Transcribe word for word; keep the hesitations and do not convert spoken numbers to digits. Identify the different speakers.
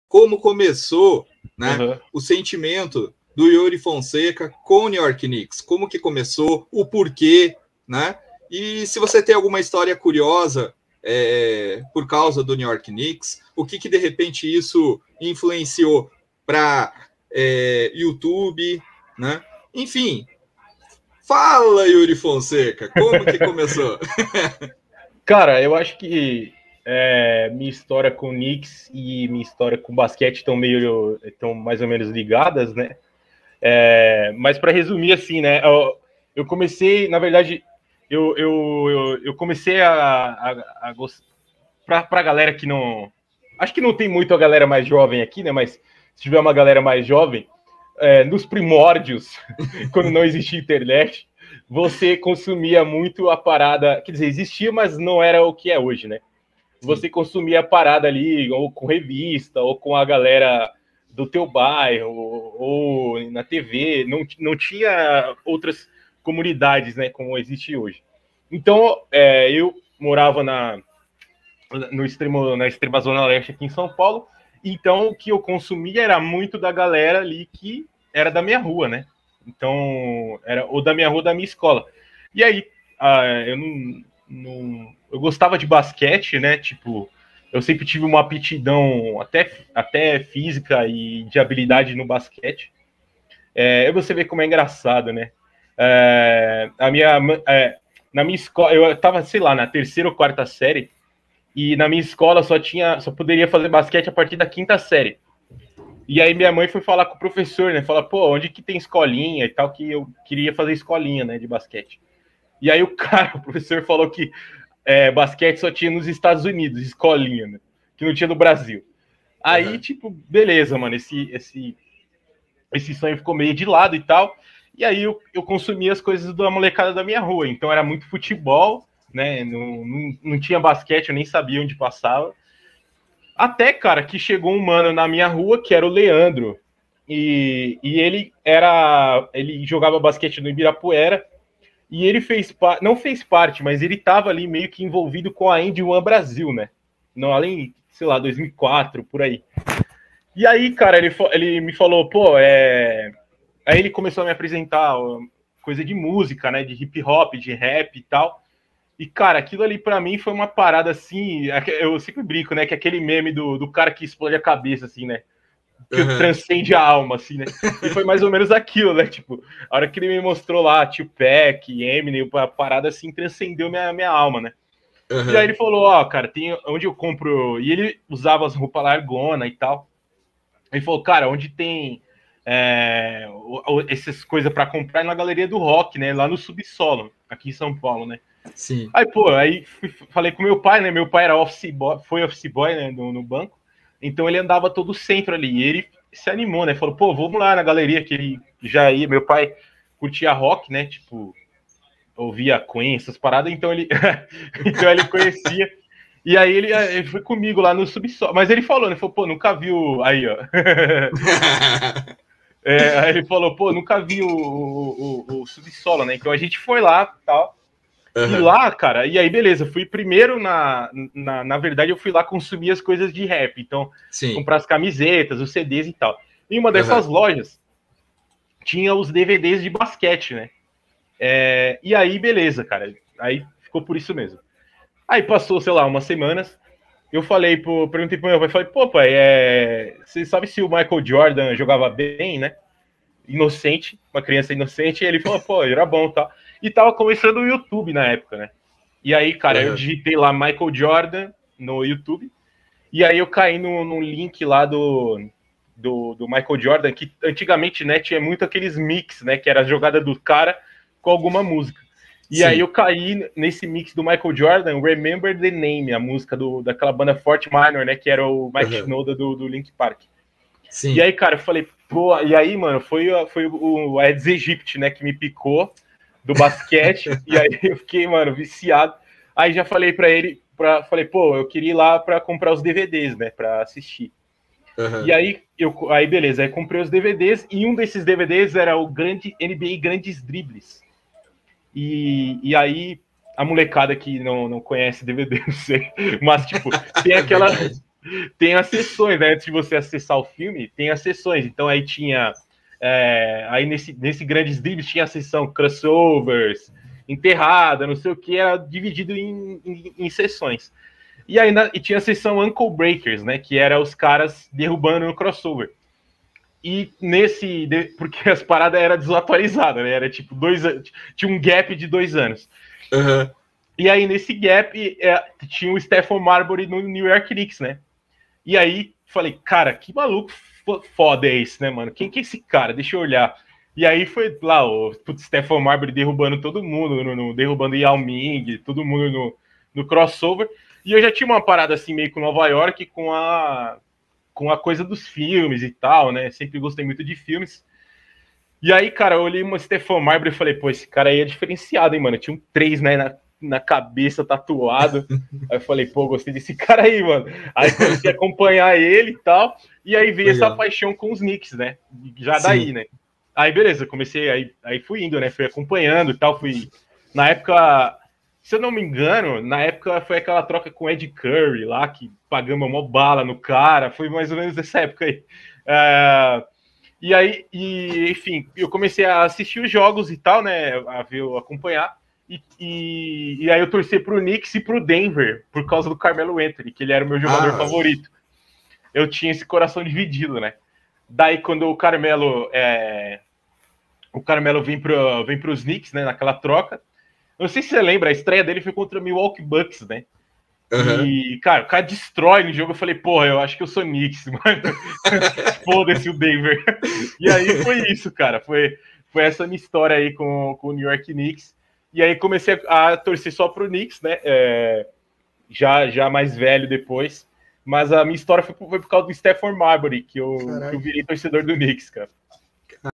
Speaker 1: como começou, né,
Speaker 2: Uhum.
Speaker 1: o sentimento do Yuri Fonseca com o New York Knicks, como que começou, o porquê, né? E se você tem alguma história curiosa é, por causa do New York Knicks, o que que de repente isso influenciou para é, YouTube, né? Enfim, fala, Yuri Fonseca, como que começou?
Speaker 2: Cara, eu acho que é, minha história com o Knicks e minha história com o basquete estão meio, estão mais ou menos ligadas, né? É, mas para resumir assim, né? Eu, eu comecei, na verdade, eu, eu, eu, eu comecei a, a, a gostar. Para a galera que não, acho que não tem muito a galera mais jovem aqui, né? Mas se tiver uma galera mais jovem, é, nos primórdios, quando não existia internet, você consumia muito a parada. Quer dizer, existia, mas não era o que é hoje, né? Você consumia a parada ali, ou com revista, ou com a galera do teu bairro, ou, ou na T V. Não, não tinha outras comunidades, né? Como existe hoje. Então, é, eu morava na, no extremo, na extrema zona leste aqui em São Paulo. Então, o que eu consumia era muito da galera ali que era da minha rua, né? Então, era ou da minha rua, da minha escola. E aí, ah, eu não, não, eu gostava de basquete, né? Tipo, eu sempre tive uma aptidão até, até física e de habilidade no basquete. É, você vê como é engraçado, né? É, a minha, é, na minha escola, eu tava, sei lá, na terceira ou quarta série, e na minha escola só tinha, só poderia fazer basquete a partir da quinta série. E aí minha mãe foi falar com o professor, né? Falar, pô, onde que tem escolinha e tal, que eu queria fazer escolinha, né, de basquete. E aí o cara, o professor falou que é, basquete só tinha nos Estados Unidos, escolinha, né? Que não tinha no Brasil. Aí, uhum. tipo, beleza, mano, esse, esse, esse sonho ficou meio de lado e tal. E aí eu, eu consumia as coisas da molecada da minha rua. Então era muito futebol, né? Não, não, não tinha basquete, eu nem sabia onde passava. Até, cara, que chegou um mano na minha rua, que era o Leandro. E, e ele era. Ele jogava basquete no Ibirapuera. E ele fez parte. Não fez parte, mas ele tava ali meio que envolvido com a Indy One Brasil, né? Não, além, sei lá, dois mil e quatro, por aí. E aí, cara, ele, ele me falou, pô, é. Aí ele começou a me apresentar coisa de música, né? De hip hop, de rap e tal. E, cara, aquilo ali pra mim foi uma parada assim. Eu sempre brinco, né? Que é aquele meme do, do cara que explode a cabeça, assim, né? Que uhum. transcende a alma, assim, né? E foi mais ou menos aquilo, né? Tipo, a hora que ele me mostrou lá, Tupac, Eminem, a parada assim transcendeu minha, minha alma, né? Uhum. E aí ele falou: ó, oh, cara, tem onde eu compro. E ele usava as roupas largona e tal. Ele falou: cara, onde tem é, essas coisas pra comprar é na Galeria do Rock, né? Lá no subsolo, aqui em São Paulo, né?
Speaker 1: Sim.
Speaker 2: Aí, pô, aí fui, falei com meu pai, né? Meu pai era office boy, foi office boy, né, no, no banco. Então ele andava todo o centro ali. E ele se animou, né? Falou, pô, vamos lá na galeria que ele já ia. Meu pai curtia rock, né? Tipo, ouvia Queen, essas paradas. Então ele, então ele conhecia. E aí ele, ele foi comigo lá no subsolo. Mas ele falou, né? Falou, pô, nunca viu. Aí, ó. É, aí ele falou, pô, nunca vi o, o, o, o subsolo, né? Então a gente foi lá e tal. Uhum. E lá, cara, e aí beleza, fui primeiro na, na, na verdade eu fui lá consumir as coisas de rap, então Sim. comprar as camisetas, os C Ds e tal. E uma dessas uhum. lojas tinha os D V Ds de basquete, né? É, e aí beleza, cara, aí ficou por isso mesmo. Aí passou, sei lá, umas semanas, eu falei pro, perguntei pro meu pai, falei, pô pai, é, você sabe se o Michael Jordan jogava bem, né? Inocente, uma criança inocente, e ele falou, pô, era bom e tal. E tava começando o YouTube na época, né? E aí, cara, uhum. eu digitei lá Michael Jordan no YouTube, e aí eu caí no, no link lá do, do, do Michael Jordan, que antigamente, né, tinha muito aqueles mix, né, que era a jogada do cara com alguma música. E Sim. aí eu caí nesse mix do Michael Jordan, Remember the Name, a música do, daquela banda Fort Minor, né, que era o Mike uhum. Shinoda do, do Linkin Park. Sim. E aí, cara, eu falei, pô, e aí, mano, foi, foi o Aedes aegypti, né, que me picou do basquete, e aí eu fiquei, mano, viciado. Aí já falei pra ele, pra, falei, pô, eu queria ir lá pra comprar os D V Ds, né, pra assistir. Uhum. E aí, eu, aí, beleza, aí comprei os D V Ds, e um desses D V Ds era o grande N B A Grandes Dribles. E, e aí, a molecada que não, não conhece D V D, não sei, mas, tipo, tem aquela... tem as sessões, né? Antes de você acessar o filme, tem as sessões. Então aí tinha. É, aí nesse, nesse Grandes Dribles tinha a sessão crossovers, enterrada, não sei o que, era dividido em, em, em sessões. E aí na, e tinha a sessão Ankle Breakers, né? Que era os caras derrubando no crossover. E nesse. Porque as paradas eram desatualizadas, né? Era tipo dois anos. Tinha um gap de dois anos.
Speaker 1: Uhum.
Speaker 2: E aí, nesse gap, é, tinha o Stephon Marbury no New York Knicks, né? E aí, falei, cara, que maluco foda é esse, né, mano? Quem que é esse cara? Deixa eu olhar. E aí foi lá, o putz, Stephon Marbury derrubando todo mundo, no, no, derrubando Yao Ming, todo mundo no, no crossover. E eu já tinha uma parada assim, meio com Nova York, com a, com a coisa dos filmes e tal, né? Sempre gostei muito de filmes. E aí, cara, eu olhei uma Stephon Marbury e falei, pô, esse cara aí é diferenciado, hein, mano? Tinha um três, né, na, na cabeça, tatuado. Aí eu falei, pô, gostei desse cara aí, mano. Aí comecei a acompanhar ele e tal. E aí veio Legal. essa paixão com os Knicks, né? Já Sim. daí, né? Aí, beleza, comecei, aí, aí fui indo, né? Fui acompanhando e tal, fui... Na época, se eu não me engano, na época foi aquela troca com o Ed Curry lá, que pagamos uma bala no cara. Foi mais ou menos dessa época aí. Uh... E aí, e, enfim, eu comecei a assistir os jogos e tal, né? A ver, acompanhar. E, e, e aí eu torci pro Knicks e pro Denver, por causa do Carmelo Anthony, que ele era o meu jogador ah, favorito. Eu tinha esse coração dividido, né? Daí, quando o Carmelo é, o Carmelo vem para vem os Knicks, né? Naquela troca. Eu não sei se você lembra, a estreia dele foi contra o Milwaukee Bucks, né? Uhum. E, cara, o cara destrói no jogo. Eu falei, porra, eu acho que eu sou Knicks, mano. Foda-se o Denver. E aí foi isso, cara. Foi, foi essa minha história aí com, com o New York Knicks. E aí comecei a, a torcer só pro Knicks, né? É, já, já mais velho depois. Mas a minha história foi, foi por causa do Stephon Marbury, que eu, que eu virei torcedor do Knicks, cara.